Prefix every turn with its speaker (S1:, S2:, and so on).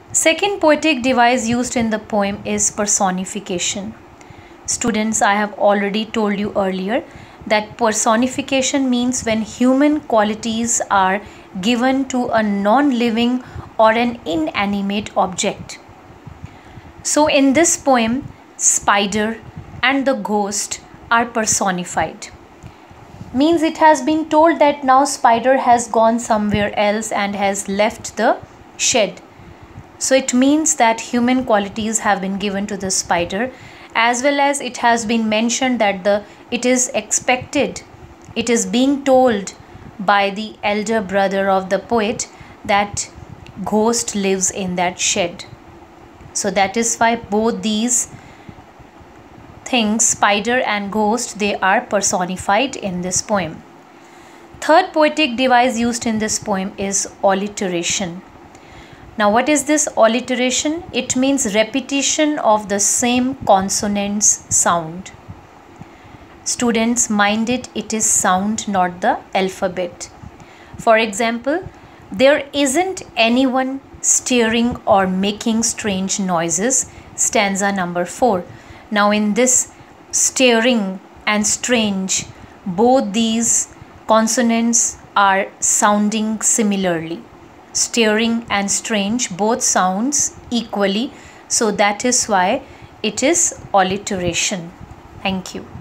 S1: Second poetic device used in the poem is personification. Students, I have already told you earlier that personification means when human qualities are given to a non-living or an inanimate object. So in this poem, spider and the ghost are personified. Means it has been told that now spider has gone somewhere else and has left the shed. So it means that human qualities have been given to the spider, as well as it has been mentioned that it is expected, it is being told by the elder brother of the poet that ghost lives in that shed. So that is why both these things, spider and ghost, they are personified in this poem. Third poetic device used in this poem is alliteration. Now what is this alliteration? It means repetition of the same consonant's sound. Students, mind it is sound, not the alphabet. For example, there isn't anyone staring or making strange noises, stanza number 4. Now in this staring and strange, both these consonants are sounding similarly. Staring and strange both sounds equally, so that is why it is alliteration. Thank you.